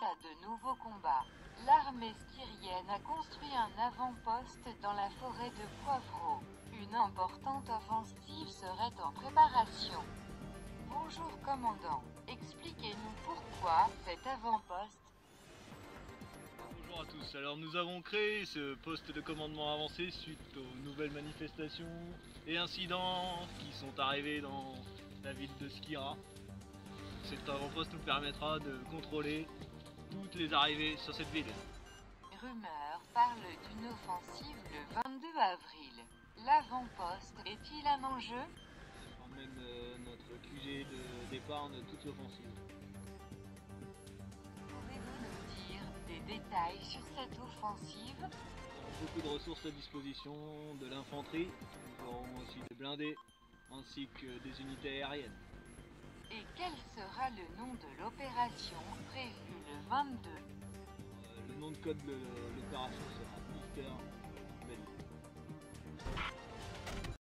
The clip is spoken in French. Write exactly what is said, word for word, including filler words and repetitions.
à de nouveaux combats. L'armée styrienne a construit un avant-poste dans la forêt de Poivreau. Une importante offensive serait en préparation. Bonjour commandant, expliquez-nous pourquoi cet avant-poste. Bonjour à tous, alors nous avons créé ce poste de commandement avancé suite aux nouvelles manifestations et incidents qui sont arrivés dans la ville de Skira. Cet avant-poste nous permettra de contrôler toutes les arrivées sur cette ville. Les rumeurs parlent d'une offensive le vingt-deux avril. L'avant-poste est-il un enjeu? Ce sera même euh, notre Q G de départ de toute l'offensive. Pouvez-vous nous dire des détails sur cette offensive? Nous avons beaucoup de ressources à disposition, de l'infanterie, nous aurons aussi des blindés, ainsi que des unités aériennes. Et quel sera le nom de l'opération prévue le vingt-deux? Euh, le nom de code de l'opération sera Mister